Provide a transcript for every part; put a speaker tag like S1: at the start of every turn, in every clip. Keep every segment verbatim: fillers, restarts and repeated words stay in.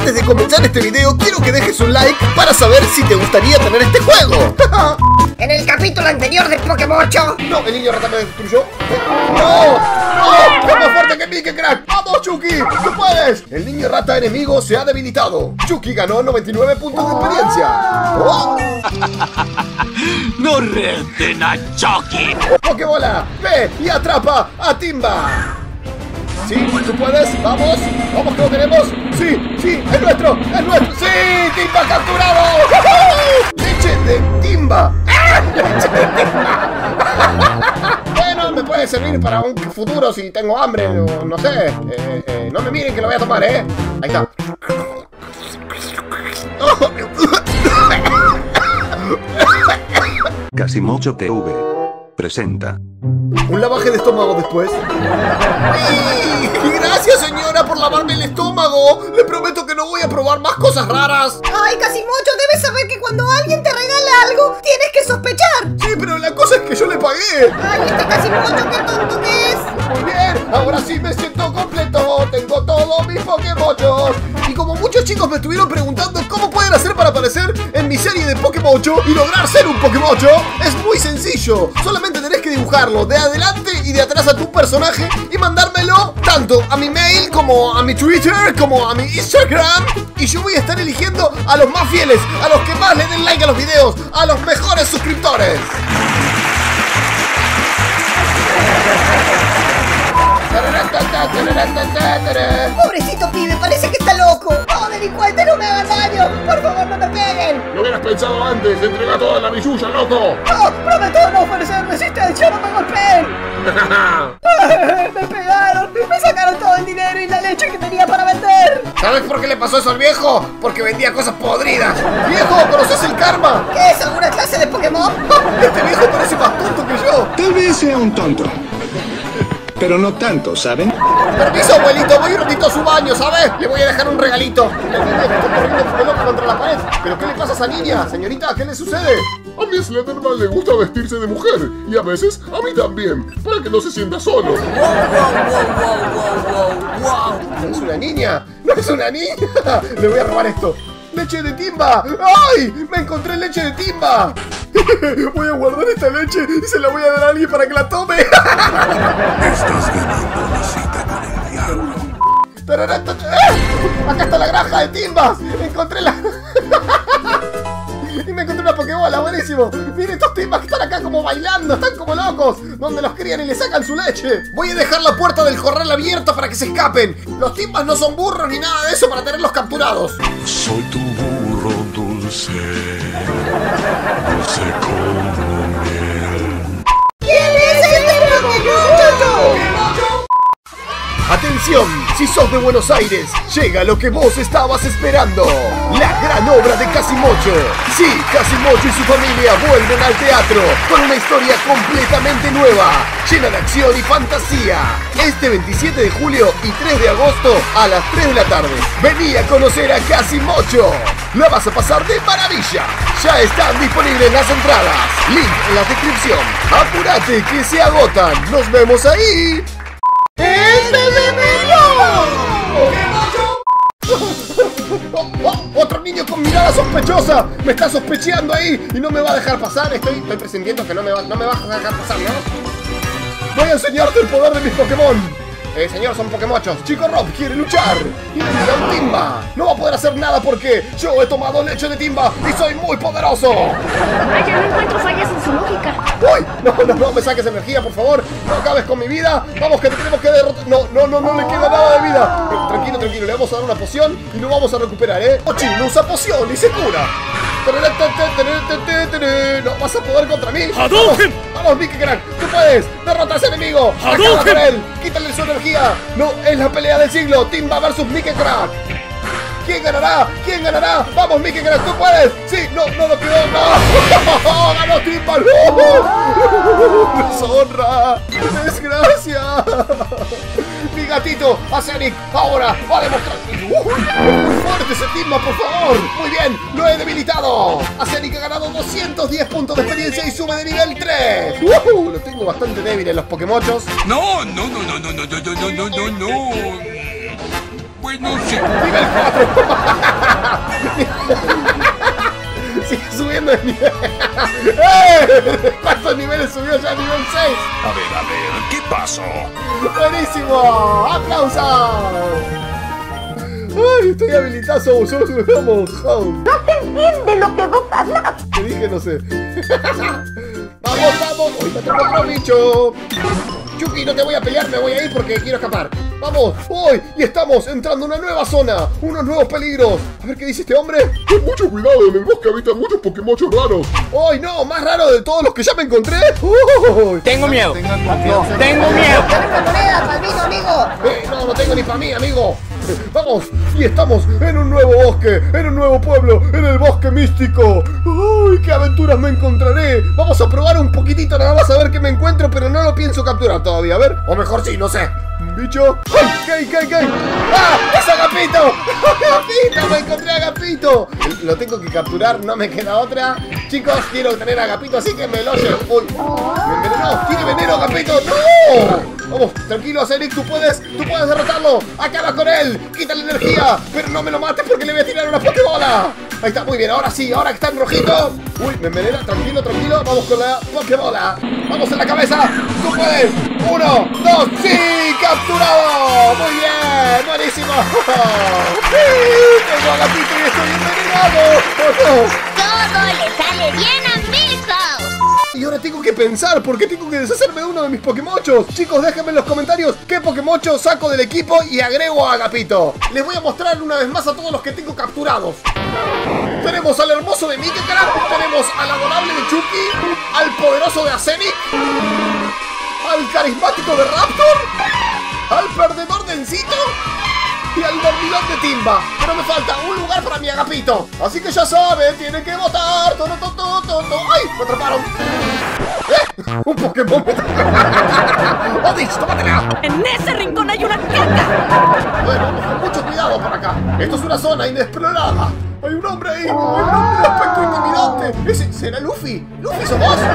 S1: antes de comenzar este video, quiero que dejes un like para saber si te gustaría tener este juego.
S2: En el capítulo anterior de Pokémocho.
S1: No, el niño rata me destruyó. ¡No! ¡No! ¡Es más fuerte que Mickey Crack! ¡Vamos, Chucky! ¡Tú puedes! El niño rata enemigo se ha debilitado. Chucky ganó noventa y nueve puntos de experiencia. ¡Oh!
S3: ¡No reten a Chucky!
S1: ¡Pokébola! ¡Ve y atrapa a Timba! Sí, tú puedes, vamos, vamos que lo tenemos. Sí, sí, es nuestro, es nuestro. Sí, Timba capturado. Leche de Timba. Leche de Timba. Bueno, me puede servir para un futuro si tengo hambre o no sé. Eh, eh, no me miren que lo voy a tomar, eh. Ahí está.
S4: Casimocho T V presenta
S1: un lavaje de estómago después. ¡Ay! Gracias, señora, por lavarme el estómago. Le prometo que no voy a probar más cosas raras.
S2: Ay, Casimocho, debes saber que cuando alguien te regala algo, tienes que sospechar.
S1: Sí, pero la cosa es que yo le pagué.
S2: Ay, este Casimocho, qué tonto que es.
S1: Muy bien, ahora sí me siento completo. Tengo todos mis Pokémochos. Y como muchos chicos me estuvieron preguntando cómo pueden hacer para aparecer en mi serie de Pokémocho y lograr ser un Pokémocho, es muy sencillo. Solamente tenés que dibujarlo de adelante y de atrás a tu personaje y mandármelo tanto a mi mail como a mi Twitter como a mi Instagram. Y yo voy a estar eligiendo a los más fieles, a los que más le den like a los videos, a los mejores suscriptores.
S2: Pobrecito pibe, parece que está loco. ¡Oh, delincuente, no me hagan daño! ¡Por favor, no me peguen!
S5: Lo hubieras pensado antes, entrega toda la billulla, loco.
S2: ¡No! ¡Prometo no ofrecer resistencia! ¡No me golpeen! ¡Me pegaron! ¡Me sacaron todo el dinero y la leche que tenía para vender!
S1: ¿Sabes por qué le pasó eso al viejo? Porque vendía cosas podridas. ¡Viejo, conoces el karma!
S2: ¿Qué es? ¿Alguna clase de Pokémon?
S1: Este viejo parece más tonto que yo.
S6: Tal vez sea un tonto. Pero no tanto, ¿saben?
S1: Permiso, abuelito, voy un ratito a su baño, ¿sabes? Le voy a dejar un regalito. El niño está corriendo como loco contra la pared. ¿Pero qué le pasa a esa niña? Señorita, ¿qué le sucede?
S5: A mi Slenderman le gusta vestirse de mujer. Y a veces a mí también. Para que no se sienta solo.
S3: ¡Wow, wow, wow, wow, wow, wow!
S1: ¿No es una niña? ¡No es una niña! Le voy a robar esto. ¡Leche de Timba! ¡Ay! ¡Me encontré leche de Timba! Voy a guardar esta leche y se la voy a dar a alguien para que la tome.
S4: Estás ganando una cita con el diablo.
S1: ¡Acá está la granja de Timbas! ¡Encontré la... Y me encontré una Pokébola, buenísimo. Miren estos Timbas que están acá como bailando, están como locos. Donde los crían y le sacan su leche. Voy a dejar la puerta del corral abierta para que se escapen. Los Timbas no son burros ni nada de eso para tenerlos capturados.
S4: Soy tu burro dulce, dulce como miel.
S2: ¿Quién es este Pokémocho?
S1: Atención, si sos de Buenos Aires, llega lo que vos estabas esperando. La gran obra de Casimocho. Sí, Casimocho y su familia vuelven al teatro con una historia completamente nueva, llena de acción y fantasía. Este veintisiete de julio y tres de agosto a las tres de la tarde. Vení a conocer a Casimocho. La vas a pasar de maravilla. Ya están disponibles las entradas. Link en la descripción. Apúrate que se agotan. Nos vemos ahí. ¡Este oh, oh, ¡Otro niño con mirada sospechosa! ¡Me está sospechando ahí! Y no me va a dejar pasar. Estoy, estoy presintiendo que no me, va, no me vas a dejar pasar, ¿no? Voy a enseñarte el poder de mis Pokémon. Eh, señor, son Pokémochos. Chico Rob quiere luchar. Y le tira un Timba. No va a poder hacer nada porque yo he tomado leche de Timba y soy muy poderoso.
S7: Vaya, no encuentro fallas en su lógica.
S1: ¡Uy! No, no, no me saques energía, por favor. No acabes con mi vida. Vamos, que te tenemos que derrotar. No, no, no, no le queda nada de vida. Eh, tranquilo, tranquilo. Le vamos a dar una poción y lo vamos a recuperar, ¿eh? Ochi no usa poción y se cura. No vas a poder contra mí. ¡Hadouken! Vamos, Mickey Crack. Tú puedes. Derrota a ese enemigo. Acaba con él. Quítale su energía. No, es la pelea del siglo. Timba versus Mickey Crack. ¿Quién ganará? ¿Quién ganará? ¡Vamos, Mickey Crack! ¡Tú puedes! ¡Sí! ¡No! ¡No lo quedó! ¡No! ¡Ganó Timba! ¡No! ¡Deshonra! ¡Desgracia! ¡Mi gatito! ¡Acerix! ¡Ahora! ¡Va a demostrar! ¡Muy fuerte ese Timba, por favor! ¡Muy bien! ¡Lo he debilitado! Acerix ha ganado doscientos diez puntos de experiencia y sube de nivel tres. ¡Uh! Lo tengo bastante débil en los Pokémochos.
S3: No, no, no, no, no, no, no, no, no, no, no. conoce.
S1: Nivel cuatro. Sigue subiendo el nivel. ¡Eh! ¿Cuántos niveles subió ya? Nivel seis.
S3: A ver, a ver, ¿qué pasó?
S1: ¡Buenísimo! ¡Aplausos! ¡Ay, estoy habilitado! ¡Vamos!
S2: No se entiende lo que vos hablas.
S1: Te dije, no sé. ¡Vamos, vamos! ¡Hoy me tengo otro bicho! Chucky, no te voy a pelear, me voy a ir porque quiero escapar. ¡Vamos! ¡Hoy! Y estamos entrando a una nueva zona. Unos nuevos peligros. A ver qué dice este hombre.
S5: Ten mucho cuidado, en el bosque habitan muchos Pokémochos raros.
S1: ¡Ay, no! ¡Más raro de todos los que ya me encontré! ¡Uy!
S3: Tengo miedo.
S1: No,
S3: Tengo miedo.
S2: Dame una moneda, palmito, amigo.
S1: Eh, no, no tengo ni para mí, amigo. Vamos, y estamos en un nuevo bosque, en un nuevo pueblo, en el bosque místico. ¡Uy, qué aventuras me encontraré! Vamos a probar un poquitito nada más a ver qué me encuentro, pero no lo pienso capturar todavía, a ver. O mejor sí, no sé. ¿Un bicho? ¡Ay! ¿Qué, qué, qué? ¡Ah! ¡Es Agapito! ¡Agapito! ¡Me encontré a Agapito! Lo tengo que capturar, no me queda otra. Chicos, quiero tener a Agapito, así que me lo llevo. ¡Uy! ¡Me envenenó! ¡Tiene veneno, Agapito! ¡No! Vamos, tranquilo, Acerix, tú puedes, tú puedes derrotarlo. Acaba con él, quita la energía, pero no me lo mates porque le voy a tirar una Pokébola. Ahí está, muy bien, ahora sí, ahora que está en rojito. Uy, me envenena, tranquilo, tranquilo. Vamos con la Pokébola. Vamos en la cabeza, tú puedes. Uno, dos, sí, capturado. Muy bien, buenísimo. Tengo a Agapito y estoy envenenado. Oh, no.
S7: Todo le sale bien a Milhouse.
S1: Y ahora tengo que pensar, ¿por qué tengo que deshacerme de uno de mis Pokémochos? Chicos, déjenme en los comentarios qué Pokémocho saco del equipo y agrego a Agapito. Les voy a mostrar una vez más a todos los que tengo capturados. Tenemos al hermoso de Mimikra, tenemos al adorable de Chucky, al poderoso de Arsenic, al carismático de Raptor, al perdedor de Encito y al dormilón de Timba. Pero me falta un lugar para mi Agapito. Así que ya saben, tienen que votar. Todo, todo, todo, todo. ¡Ay! ¡Me atraparon! ¿Eh? ¡Un Pokémon! ¡Odich, tómatela!
S7: En ese rincón hay una caca.
S1: Bueno, vamos con mucho cuidado por acá. Esto es una zona inexplorada. Hay un hombre ahí. Hay un hombre de aspecto intimidante. ¿Ese será Luffy? ¿Luffy sos vos?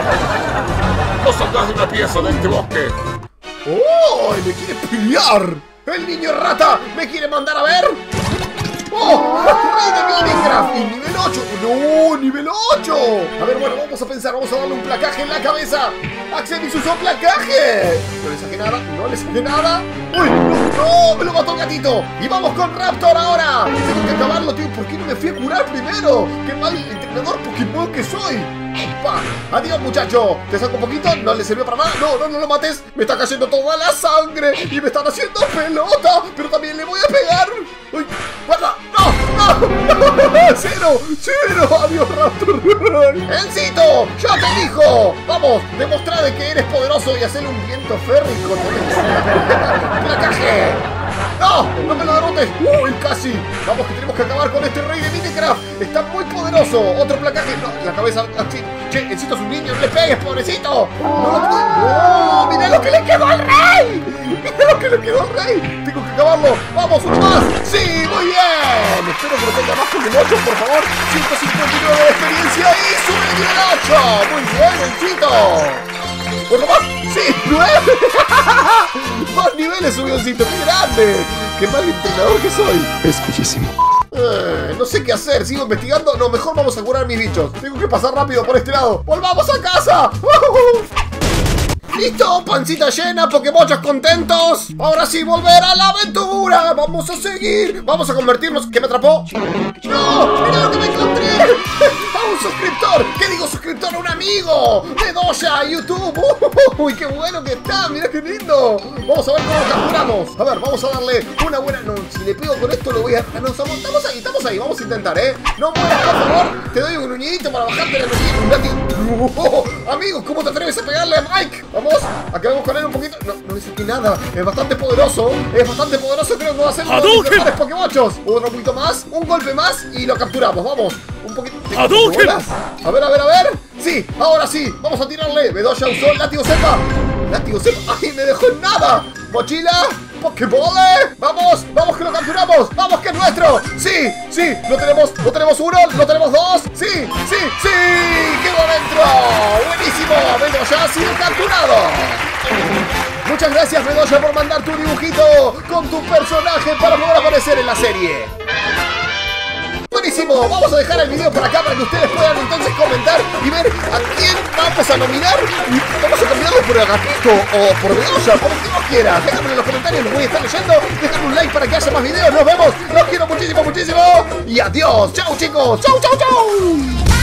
S5: No salgas de una pieza de este bosque.
S1: ¡Oh! ¡Me quiere pelear! ¡El niño rata me quiere mandar a ver! ¡Oh! ¡Rey de Minecraft! ¡Y nivel ocho! ¡No! ¡Nivel ocho! A ver, bueno, vamos a pensar. Vamos a darle un placaje en la cabeza. ¡Axenis usó placaje! No le saqué nada. No le saqué nada. ¡Uy! ¡No! ¡Me lo mató el gatito! ¡Y vamos con Raptor ahora! Tengo que acabarlo, tío. ¿Por qué no me fui a curar primero? ¡Qué mal entrenador Pokémon que soy! ¡Epa! ¡Adiós, muchacho! ¿Te saco un poquito? ¿No le sirvió para nada? No, no, no lo mates. Me está cayendo toda la sangre y me están haciendo pelota. Pero también le voy a pegar. ¡Uy! ¡Guarda! ¡No! ¡No! ¡Cero! ¡Cero! ¡Adiós, Raptor! ¡Encito! ¡Yo te elijo! ¡Vamos! Demostrá de que eres poderoso y hacerle un viento férrico. ¡Placaje! ¡No! ¡No me lo derrotes! ¡Uy! ¡Casi! Vamos, que tenemos que acabar con este rey de Minecraft. Está muy poderoso. Otro placaje. No, la cabeza así. Che, Encito es un niño. ¡No le pegues, pobrecito! ¡No lo puedo! ¡No! ¡Mira lo que le quedó al rey! ¡Mira lo que le quedó al rey! ¡Tengo que acabarlo! ¡Vamos, uno más! ¡Sí! ¡Muy bien! Espero que no tenga más Pokémochos, por favor. ciento cincuenta y nueve de experiencia y sube el nivel ocho. ¡Muy bien, Encito! ¿Otro más? ¡Sí! ¡Nueve! ¡Dos niveles subió Encito! ¡Qué grande! ¡Qué mal entrenador que soy!
S6: Es bellísimo.
S1: Eh, no sé qué hacer, sigo investigando. No, mejor vamos a curar mis bichos. Tengo que pasar rápido por este lado. ¡Volvamos a casa! ¡Listo! ¡Pancita llena! ¡Pokémochos contentos! ¡Ahora sí, volver a la aventura! ¡Vamos a seguir! ¡Vamos a convertirnos! ¿Qué me atrapó? ¡No! ¡Mira lo que me encontré! ¡A un suscriptor! ¿Qué digo suscriptor? ¡A un amigo! ¡De Doja! ¡YouTube! ¡Uy, qué bueno que está! ¡Mira qué lindo! Vamos a ver cómo lo capturamos. A ver, vamos a darle una buena... No, si le pego con esto lo voy a... No, estamos, estamos ahí, estamos ahí. Vamos a intentar, ¿eh? ¡No mueras, por favor! Te doy un gruñidito para bajarte la energía. Un látigo. Oh, amigos, ¿cómo te atreves a pegarle a Mike? Vamos. Acabamos con él un poquito. No, no le saqué nada. Es bastante poderoso. Es bastante poderoso. Creo que va a ser uno de los mejores Pokémochos. Otro poquito más. Un golpe más y lo capturamos. Vamos. Un poquito. A ver, a ver, a ver. Sí, ahora sí. Vamos a tirarle. Bedoya usó látigo cepa. Látigo cepa. ¡Ay, me dejó en nada! Mochila. ¡Pokéball! ¡Vamos! ¡Vamos que lo capturamos! ¡Vamos que es nuestro! ¡Sí! ¡Sí! ¡Lo tenemos! ¡Lo tenemos uno! ¡Lo tenemos dos! ¡Sí! ¡Sí! ¡Sí! ¡Quedó adentro! ¡Buenísimo! ¡Vengo ya ha sido capturado! Muchas gracias, Bedoya, por mandar tu dibujito con tu personaje para poder aparecer en la serie. Buenísimo, vamos a dejar el video por acá para que ustedes puedan entonces comentar y ver a quién vamos a nominar. Y vamos a cambiarlo por Agapito o por Bedoya, por quien vos quieras. Déjame en los comentarios, los voy a estar leyendo. Déjame un like para que haya más videos. Nos vemos, los quiero muchísimo, muchísimo. Y adiós, chau chicos, chau, chau, chau.